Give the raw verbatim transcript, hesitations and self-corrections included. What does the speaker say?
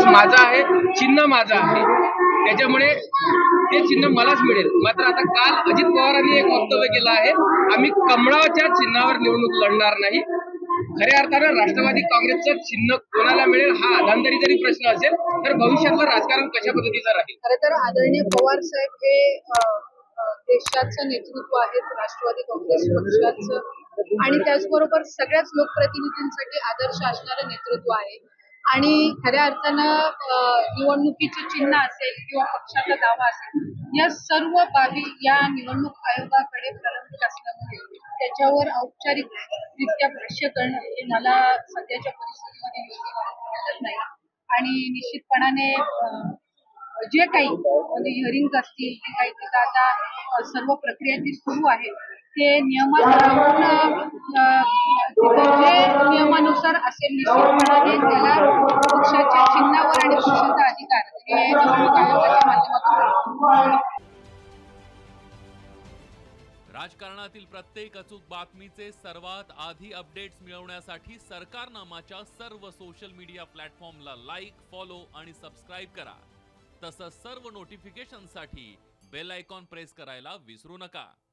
Box माझा आहे, चिन्ह माझं आहे, त्याच्यामुळे ते चिन्ह मलाच मिळेल. मात्र आता काल अजित पवारांनी एक वक्तव्य केलं आहे, आम्ही कमळाच्या चिन्हावर निवडणूक लढणार नाही. खऱ्या अर्थानं राष्ट्रवादी काँग्रेसचं चिन्ह कोणाला मिळेल हा अधांतरी जरी प्रश्न असेल तर भविष्यातलं राजकारण कशा पद्धतीचं राहील. खरं तर आदरणीय पवार साहेब हे देशाचं नेतृत्व आहेत, राष्ट्रवादी काँग्रेस पक्षाचं, आणि त्याचबरोबर सगळ्याच लोकप्रतिनिधींसाठी आदर्श असणारं नेतृत्व आहे. आणि खऱ्या अर्थानं निवडणुकीचे चिन्ह असेल किंवा पक्षाचा दावा असेल, या सर्व बाबी या निवडणूक आयोगाकडे प्रलंबित असल्यामुळे त्याच्यावर औपचारिकरित्या भाष्य करणं हे मला सध्याच्या परिस्थितीमध्ये योग्य वाटत नाही. आणि निश्चितपणाने जे काही म्हणजे हिअरिंग असतील, जे काही तिथं आता सर्व प्रक्रिया जी सुरू आहे ते नियमात राहून जे नियमानुसार असेल निश्चितपणाने त्याला पक्षाच्या चिन्हावर आणि पक्षाचा अधिकार हे निवडणूक आयोगाच्या माध्यमातून. राजकारणातील प्रत्येक अचूक बातमीचे सर्वात आधी अपडेट्स मिळवण्यासाठी सरकारनामाच्या सर्व सोशल मीडिया प्लॅटफॉर्मला लाईक, फॉलो आणि सबस्क्राईब करा. तसंच सर्व नोटिफिकेशनसाठी बेल आयकॉन प्रेस करायला विसरू नका.